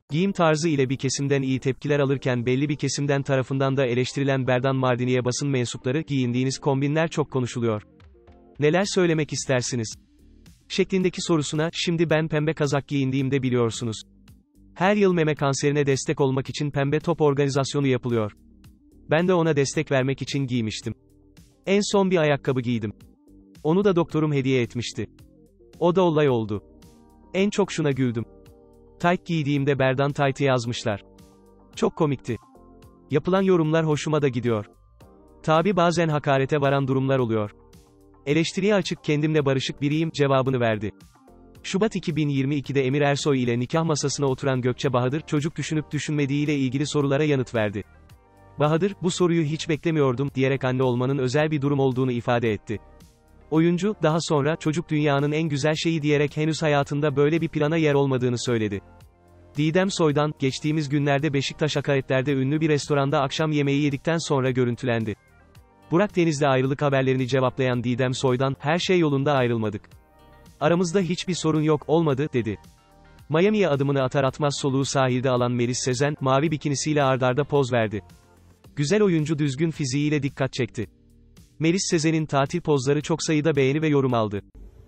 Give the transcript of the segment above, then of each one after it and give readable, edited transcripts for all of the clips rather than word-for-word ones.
Giyim tarzı ile bir kesimden iyi tepkiler alırken belli bir kesimden tarafından da eleştirilen Berdan Mardini'ye basın mensupları, giyindiğiniz kombinler çok konuşuluyor. Neler söylemek istersiniz? Şeklindeki sorusuna, şimdi ben pembe kazak giyindiğimde biliyorsunuz. Her yıl meme kanserine destek olmak için pembe top organizasyonu yapılıyor. Ben de ona destek vermek için giymiştim. En son bir ayakkabı giydim. Onu da doktorum hediye etmişti. O da olay oldu. En çok şuna güldüm. Tayt giydiğimde Berdan Tayt'ı yazmışlar. Çok komikti. Yapılan yorumlar hoşuma da gidiyor. Tabi bazen hakarete varan durumlar oluyor. Eleştiriye açık, kendimle barışık biriyim cevabını verdi. Şubat 2022'de Emir Ersoy ile nikah masasına oturan Gökçe Bahadır, çocuk düşünüp düşünmediğiyle ilgili sorulara yanıt verdi. Bahadır, bu soruyu hiç beklemiyordum, diyerek anne olmanın özel bir durum olduğunu ifade etti. Oyuncu, daha sonra, çocuk dünyanın en güzel şeyi diyerek henüz hayatında böyle bir plana yer olmadığını söyledi. Didem Soydan, geçtiğimiz günlerde Beşiktaş Akaretler'de ünlü bir restoranda akşam yemeği yedikten sonra görüntülendi. Burak Deniz'le ayrılık haberlerini cevaplayan Didem Soydan, her şey yolunda, ayrılmadık. Aramızda hiçbir sorun yok, olmadı, dedi. Miami'ye adımını atar atmaz soluğu sahilde alan Melis Sezen, mavi bikinisiyle ardarda poz verdi. Güzel oyuncu düzgün fiziğiyle dikkat çekti. Melis Sezen'in tatil pozları çok sayıda beğeni ve yorum aldı.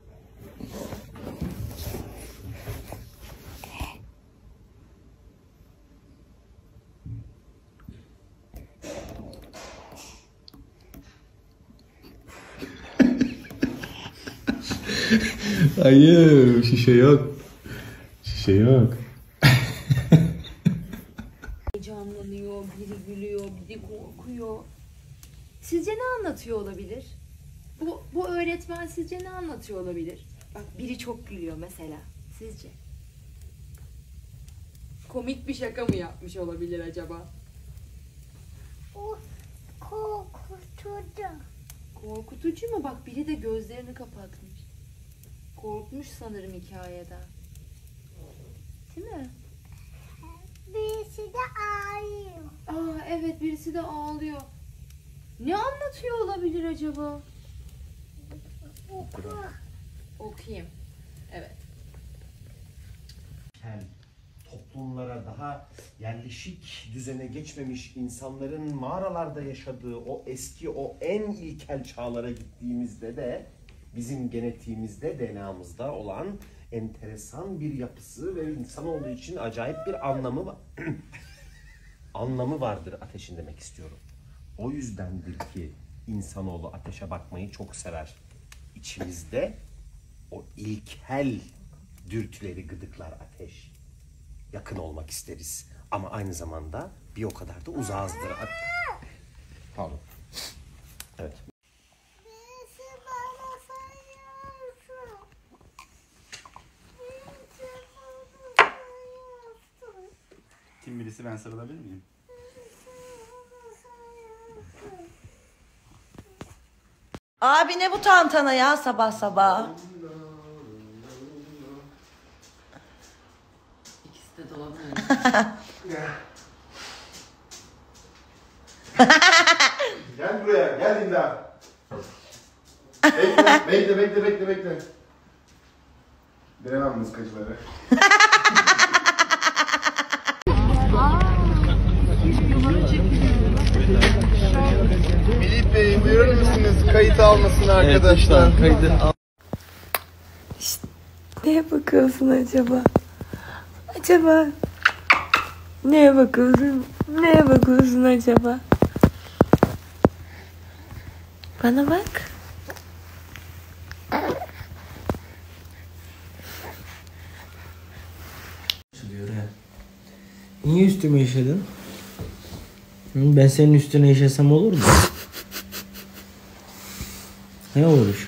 Hayır, şişe yok. Şişe yok. Heyecanlanıyor, biri gülüyor, biri korkuyor. Sizce ne anlatıyor olabilir? Bu öğretmen sizce ne anlatıyor olabilir? Bak, biri çok gülüyor mesela. Sizce? Komik bir şaka mı yapmış olabilir acaba? O korkutucu. Korkutucu mu? Bak, biri de gözlerini kapatmış. Korkmuş sanırım hikayeden. Değil mi? Birisi de ağlıyor. Aa, evet, birisi de ağlıyor. Ne anlatıyor olabilir acaba? Oku. Okuyayım. Evet. Toplumlara, daha yerleşik düzene geçmemiş insanların mağaralarda yaşadığı o eski, o en ilkel çağlara gittiğimizde de bizim genetiğimizde, DNA'mızda olan enteresan bir yapısı ve insanoğlu için acayip bir anlamı vardır ateşin demek istiyorum. O yüzdendir ki insanoğlu ateşe bakmayı çok sever. İçimizde o ilkel dürtüleri gıdıklar ateş. Yakın olmak isteriz. Ama aynı zamanda bir o kadar da uzağızdır. Pardon. Evet. Birisi bana sarılsın. Birisi bana sarılsın. Kim birisi, ben sarılabilir miyim? Abi ne bu tantana ya sabah sabah? İkisi de dolabın Gel buraya, gel Linda. Bekle. Veremem mızkacıları. Melih Bey, buyurur musunuz? Kayıt almasın arkadaşlar. Evet, kaydı al. Neye bakıyorsun acaba? Neye bakıyorsun acaba? Bana bak. Niye üstüme işedin? Ben senin üstüne işesem olur mu? Ne olur?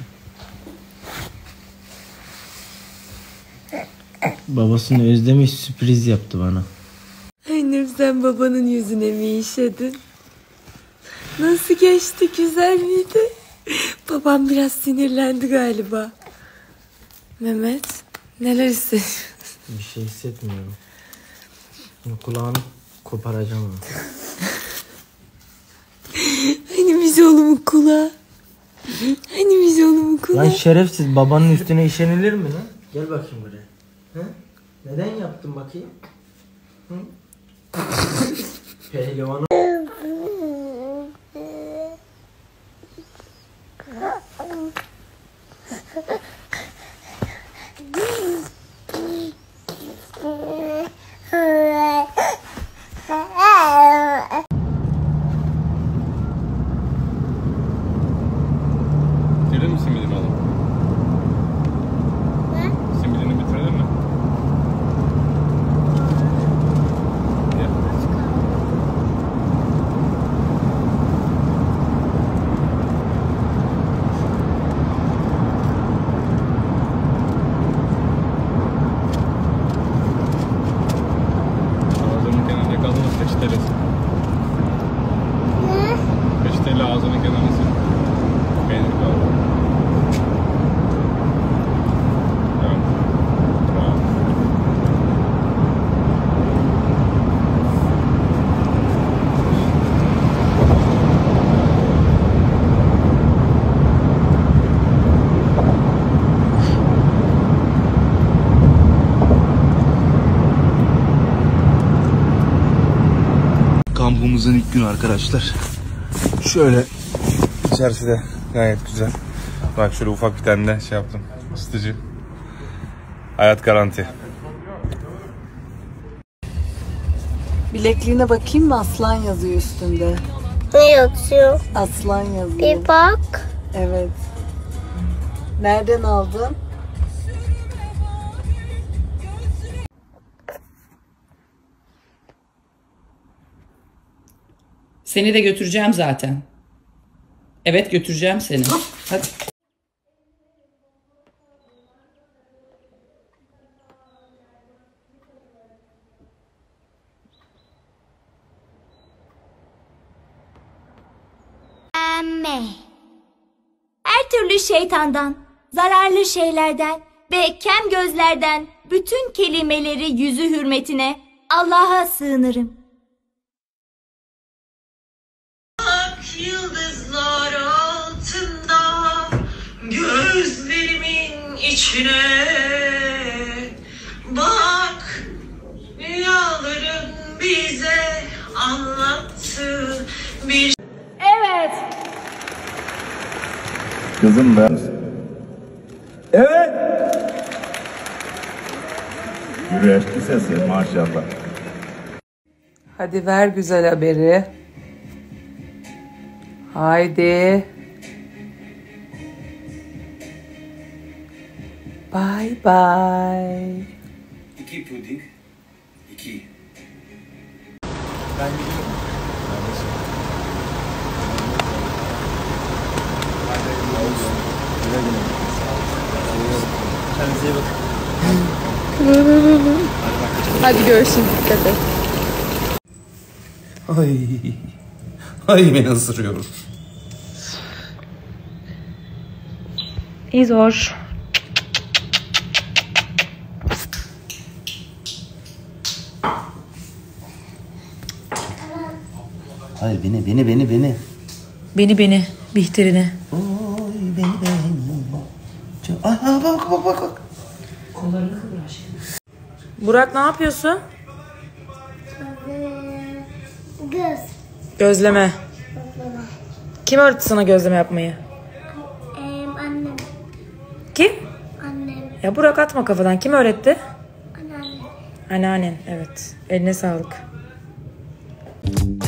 Babasını özlemiş, sürpriz yaptı bana. Annem, sen babanın yüzüne mi işedin? Nasıl geçti, güzel miydi? Babam biraz sinirlendi galiba. Mehmet, neler hissediyorsun? Bir şey hissetmiyorum. Kulağını koparacağım onu. Hani biz oğlumun kulağı? Lan şerefsiz, babanın üstüne işenilir mi lan? Gel bakayım buraya. He? Neden yaptın bakayım? Pehlivanı. Bitirdin mi simidini oğlum? Ne? Simidini bitirdin mi? Gel. Ağzının kenarında kaldı mı peçeteli? Ne? Peçeteli ağzının kenarına sil. Peynir kaldı. Evet. Bravo. Kampımızın ilk günü arkadaşlar. Şöyle içerisi de gayet güzel. Bak şöyle ufak bir tane de şey yaptım. Isıtıcı. Hayat garanti. Bilekliğine bakayım mı? Aslan yazıyor üstünde. Ne yazıyor? Aslan yazıyor. Bir bak. Evet. Nereden aldın? Seni de götüreceğim zaten. Evet, götüreceğim seni. Hadi. Her türlü şeytandan, zararlı şeylerden ve kem gözlerden bütün kelimeleri yüzü hürmetine Allah'a sığınırım. Yıldızlar altında gözlerimin içine bak, rüyaların bize anlattığı bir... Evet. Kızım ben. Evet. Güreşçi sesi maşallah. Hadi ver güzel haberi. Haydi. Bye bye. 2 puding. 2. Ben gidiyorum. Kendinize iyi bakın. Hadi görüşürüz. Dikkat et. Ay. Ay beni ısırıyor. İzor. Hayır beni. Beni. Bihterine. Oy beni. Aha bak. Burak ne yapıyorsun? Göz. Gözleme. Kim öğretti sana gözleme yapmayı? Annem. Kim? Annem. Ya Burak atma kafadan. Kim öğretti? Anneannem. Anneannen. Evet. Eline sağlık.